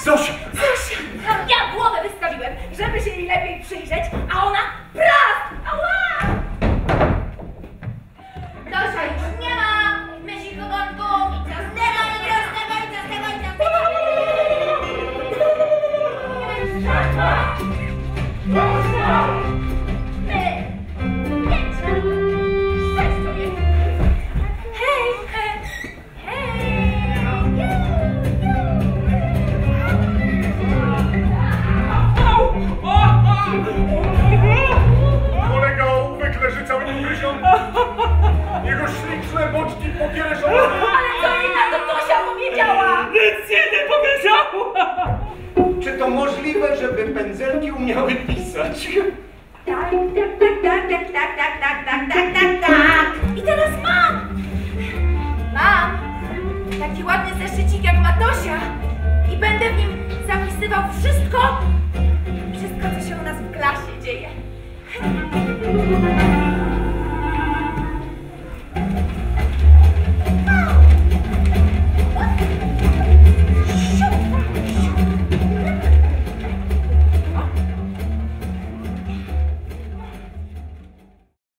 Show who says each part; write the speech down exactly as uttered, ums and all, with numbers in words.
Speaker 1: Zosia!
Speaker 2: Zosia! Ja głowę wystawiłem, żeby się jej lepiej przyjrzeć, a ona prask! Ała! Zosia już nie ma! Myśli kogonków! I ciastego, i ciastego, i ciastego, i ciastego! My! Pięć! Sześć człowiek! Hej! Hej!
Speaker 1: Kolega ołówek leży cały ugryziony. Jego śliczne boczki pokiereszowane.
Speaker 2: Ale co mi na to Tosia powiedziała?
Speaker 3: Nic jej nie powiedziała!
Speaker 1: Czy to możliwe, żeby pędzelki umiały pisać?
Speaker 2: Tak, tak, tak, tak, tak, tak, tak, tak, tak, tak, tak. I teraz mam! Mam taki ładny zeszycik jak ma Tosia i będę w nim zapisywał wszystko, wszystko co się u nas w klasie dzieje.